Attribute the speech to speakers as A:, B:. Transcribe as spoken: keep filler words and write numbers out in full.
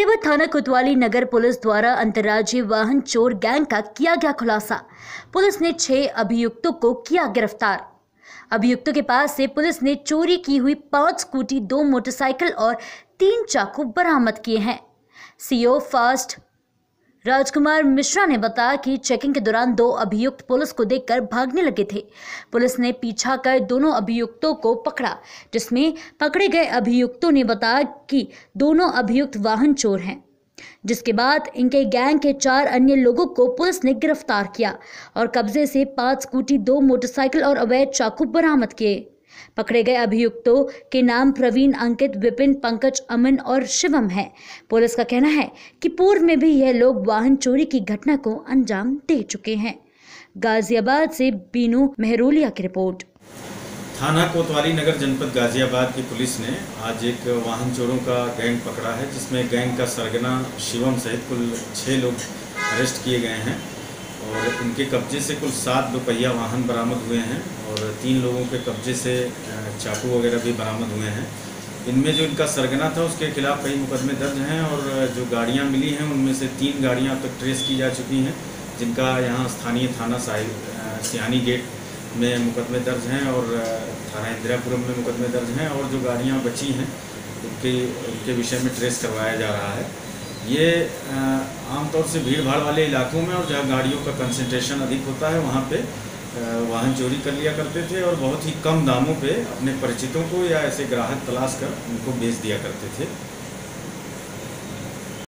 A: गाजियाबाद थाना कोतवाली नगर पुलिस द्वारा अंतर्राज्यीय वाहन चोर गैंग का किया गया खुलासा। पुलिस ने छह अभियुक्तों को किया गिरफ्तार। अभियुक्तों के पास से पुलिस ने चोरी की हुई पांच स्कूटी, दो मोटरसाइकिल और तीन चाकू बरामद किए हैं। सीओ फास्ट राजकुमार मिश्रा ने बताया कि चेकिंग के दौरान दो अभियुक्त पुलिस को देखकर भागने लगे थे। पुलिस ने पीछा कर दोनों अभियुक्तों को पकड़ा, जिसमें पकड़े गए अभियुक्तों ने बताया कि दोनों अभियुक्त वाहन चोर हैं। जिसके बाद इनके गैंग के चार अन्य लोगों को पुलिस ने गिरफ्तार किया और कब्जे से पांच स्कूटी, दो मोटरसाइकिल और अवैध चाकू बरामद किए। पकड़े गए अभियुक्तों के नाम प्रवीण, अंकित, विपिन, पंकज, अमन और शिवम है। पुलिस का कहना है कि पूर्व में भी यह लोग वाहन चोरी की घटना को अंजाम दे चुके हैं। गाजियाबाद से बीनू मेहरोलिया की रिपोर्ट।
B: थाना कोतवाली नगर जनपद गाजियाबाद की पुलिस ने आज एक वाहन चोरों का गैंग पकड़ा है, जिसमें गैंग का सरगना शिवम सहित कुल छः लोग अरेस्ट किए गए हैं और इनके कब्जे से कुल सात दोपहिया वाहन बरामद हुए हैं और तीन लोगों के कब्जे से चाकू वगैरह भी बरामद हुए हैं। इनमें जो इनका सरगना था उसके खिलाफ कई मुकदमे दर्ज हैं और जो गाड़ियां मिली हैं उनमें से तीन गाड़ियां अब तक ट्रेस की जा चुकी हैं, जिनका यहां स्थानीय थाना सियानी गेट में मुकदमे दर्ज हैं और थाना इंदिरापुरम में मुकदमे दर्ज हैं और जो गाड़ियां बची हैं उनके उनके विषय में ट्रेस करवाया जा रहा है। ये आमतौर से भीड़ भाड़ वाले इलाकों में और जहाँ गाड़ियों का कंसंट्रेशन अधिक होता है वहाँ पे वाहन चोरी कर लिया करते थे और बहुत ही कम दामों पे अपने परिचितों को या ऐसे ग्राहक तलाश कर उनको बेच दिया करते थे।